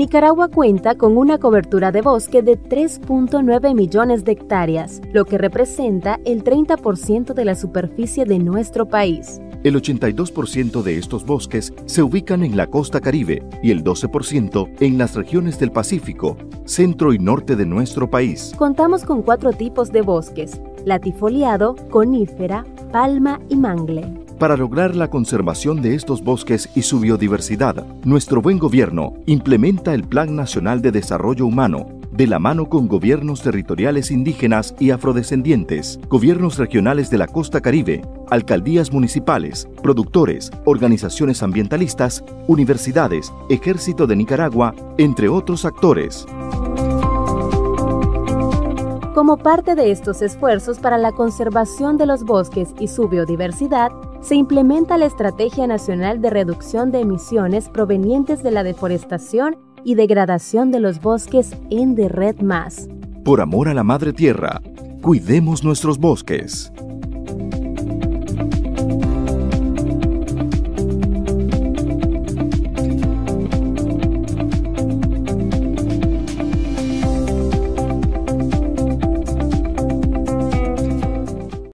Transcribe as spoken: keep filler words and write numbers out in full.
Nicaragua cuenta con una cobertura de bosque de tres punto nueve millones de hectáreas, lo que representa el treinta por ciento de la superficie de nuestro país. El ochenta y dos por ciento de estos bosques se ubican en la costa Caribe y el doce por ciento en las regiones del Pacífico, centro y norte de nuestro país. Contamos con cuatro tipos de bosques: latifoliado, conífera, palma y mangle. Para lograr la conservación de estos bosques y su biodiversidad, nuestro buen gobierno implementa el Plan Nacional de Desarrollo Humano, de la mano con gobiernos territoriales indígenas y afrodescendientes, gobiernos regionales de la costa Caribe, alcaldías municipales, productores, organizaciones ambientalistas, universidades, Ejército de Nicaragua, entre otros actores. Como parte de estos esfuerzos para la conservación de los bosques y su biodiversidad, se implementa la Estrategia Nacional de Reducción de Emisiones provenientes de la deforestación y degradación de los bosques en de Red Más. Por amor a la Madre Tierra, cuidemos nuestros bosques.